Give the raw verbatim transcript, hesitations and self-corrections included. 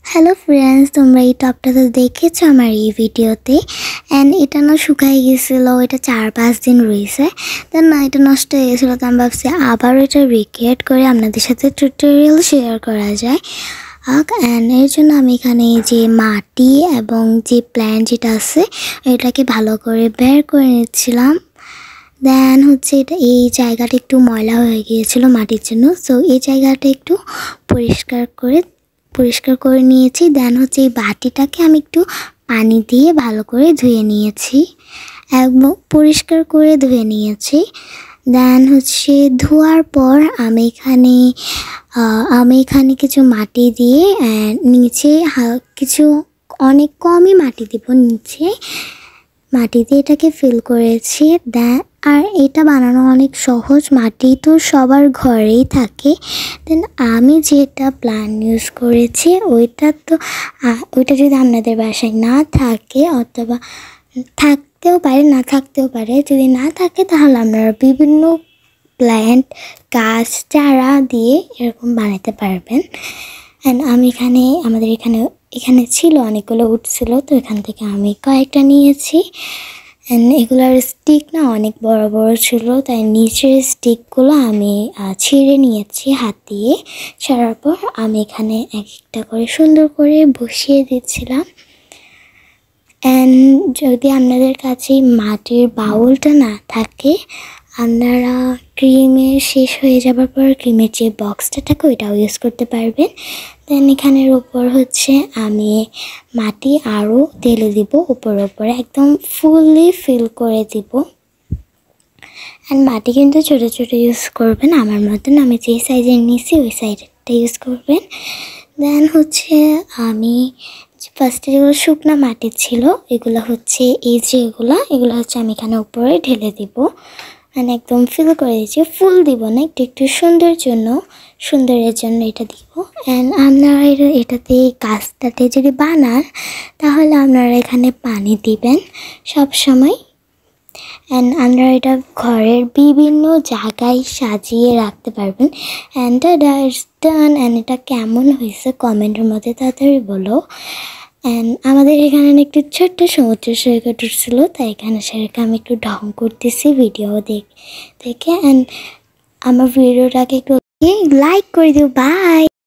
Hello friends, তোমরা এই টপটা তো দেখেছো আমার এই ভিডিওতে। অ্যান্ড এটা না শুকাই গেছিলো, এটা চার পাঁচ দিন রয়েছে। দেন না এটা নষ্ট হয়ে গেছিলো, তো আমি ভাবছি আবার এটা রিক্রিয়েট করে আপনাদের সাথে টিউটোরিয়াল শেয়ার করা যায়। অ্যান্ড এর জন্য আমি এখানে যে মাটি এবং যে প্ল্যান্ট যেটা আছে এটাকে ভালো করে বের করে নিচ্ছিলাম। দেন হচ্ছে এটা এই জায়গাটা একটু ময়লা হয়ে গিয়েছিলো মাটির জন্য, সো এই জায়গাটা একটু পরিষ্কার করে পরিষ্কার করে নিয়েছি। দেন হচ্ছে এই বাটিটাকে আমি একটু পানি দিয়ে ভালো করে ধুয়ে নিয়েছি এবং পরিষ্কার করে ধুয়ে নিয়েছি। দেন হচ্ছে ধোয়ার পর আমি এখানে আমি এখানে কিছু মাটি দিয়ে নিচে কিছু অনেক কমই মাটি দিব, নিচে মাটি দিয়ে এটাকে ফিল করেছি। দেন আর এটা বানানো অনেক সহজ, মাটি তো সবার ঘরেই থাকে। দেন আমি যেটা প্ল্যান ইউজ করেছি ওইটা তো ওইটা যদি আপনাদের বাসায় না থাকে অথবা থাকতেও পারে না থাকতেও পারে, যদি না থাকে তাহলে আপনারা বিভিন্ন প্ল্যান্ট গাছ চারা দিয়ে এরকম বানাতে পারবেন। অ্যান্ড আমি এখানে আমাদের এখানে এখানে ছিল অনেকগুলো উঠছিল, তো এখান থেকে আমি কয়েকটা নিয়েছি। অ্যান্ড এগুলোর স্টিক না অনেক বড় বড় ছিল, তাই নিচের স্টিকগুলো আমি ছিঁড়ে নিয়েছি হাত দিয়ে। ছাড়ার পর আমি এখানে এক একটা করে সুন্দর করে বসিয়ে দিচ্ছিলাম। অ্যান্ড যদি আপনাদের কাছে মাটির বাউলটা না থাকে, আপনারা ক্রিমের শেষ হয়ে যাবার পর ক্রিমের যে বক্সটা থাকে ওইটাও ইউজ করতে পারবেন। দেন এখানের উপর হচ্ছে আমি মাটি আরও ঢেলে দিব, উপর উপরে একদম ফুললি ফিল করে দিব। অ্যান্ড মাটি কিন্তু ছোটো ছোটো ইউজ করবেন, আমার মতন আমি যে সাইজের নিয়েছি ওই সাইজটা ইউজ করবেন। দেন হচ্ছে আমি ফার্স্টে যেগুলো শুকনো মাটি ছিল এগুলো হচ্ছে এই যে এগুলো এগুলো হচ্ছে আমি এখানে উপরে ঢেলে দিব। মানে একদম ফিল করে দিচ্ছি, ফুল দিব না, একটু একটু সুন্দর জন্য সুন্দরের জন্য এটা দিব। অ্যান্ড আপনারা এটাতে গাছটাতে যদি বানান তাহলে আপনারা এখানে পানি দিবেন সব সময়। অ্যান্ড আপনারা এটা ঘরের বিভিন্ন জায়গায় সাজিয়ে রাখতে পারবেন। And that is done. And এটা কেমন হয়েছে কমেন্টের মধ্যে তাড়াতাড়ি বলো। অ্যান্ড আমাদের এখানে একটু ছোট্ট সমুদ্র সৈকত ছিল, তাই এখানে সেটাকে আমি একটু ঢং করতেছি ভিডিও দেখ দেখে। অ্যান্ড আমার ভিডিওটাকে একটু লাইক করে দিও। বাই।